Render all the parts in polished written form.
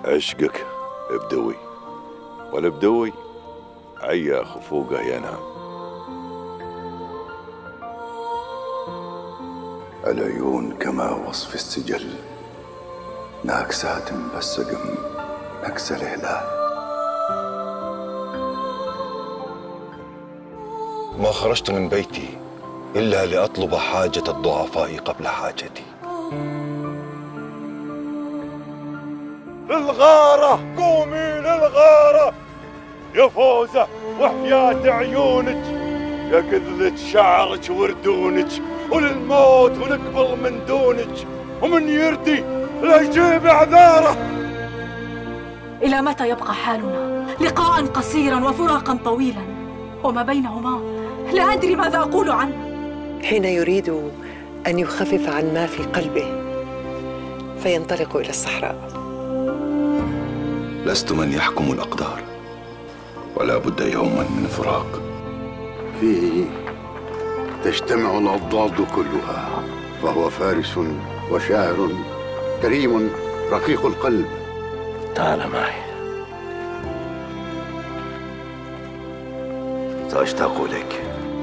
عشقك بدوي، والبدوي عيا خفوقه ينام. العيون كما وصف السجل، ناكسات بالسقم نكس الهلال. ما خرجت من بيتي إلا لأطلب حاجة الضعفاء قبل حاجتي. للغارة، قومي للغارة يا فوزة وحياة عيونك، يا كذلة شعرك وردونك، وللموت ونقبل من دونك، ومن يردي لا يجيب اعذاره. إلى متى يبقى حالنا؟ لقاء قصيرا وفراقا طويلا، وما بينهما لا أدري ماذا أقول عنه. حين يريد أن يخفف عن ما في قلبه فينطلق إلى الصحراء. لست من يحكم الأقدار، ولا بد يوما من فراق. فيه تجتمع الأضداد كلها، فهو فارس وشاعر كريم رقيق القلب. تعال معي، سأشتاق إليك.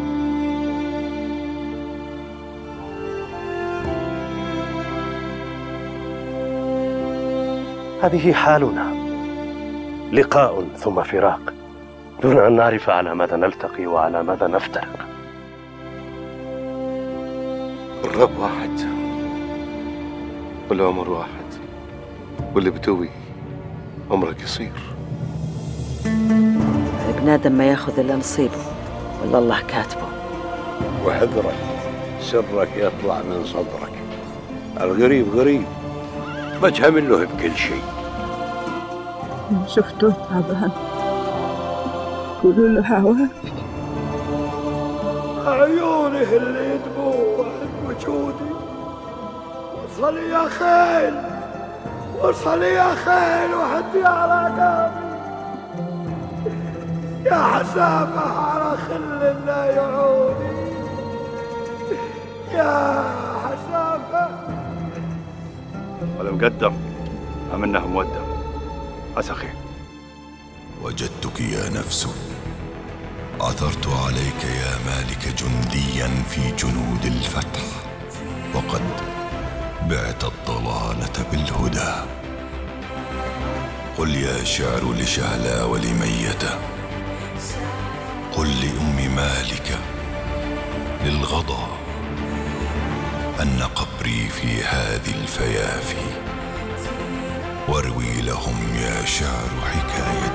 هذه حالنا، لقاء ثم فراق، دون أن نعرف على ماذا نلتقي وعلى ماذا نفترق. الرب واحد، والعمر واحد، واللي بتوي عمره قصير. ابن آدم ما ياخذ إلا نصيبه، والله الله كاتبه. وحذرك سرك يطلع من صدرك، الغريب غريب ما تهمل له بكل شيء. شفته تعبان قولوا له عوافي. عيونه اللي يدموع وجودي، وصل يا خيل، وصل يا خيل وحدي على قابي، يا حسافة على خل لا يعودي، يا حسافة. والمقدم أمنه مودم، عسى خير. وجدتك يا نفس، عثرت عليك يا مالك جنديا في جنود الفتح، وقد بعت الضلالة بالهدى. قل يا شعر لشهلا ولميتة، قل لأم مالك للغضا أن قبري في هذه الفيافي، واروي لهم يا شعر حكاية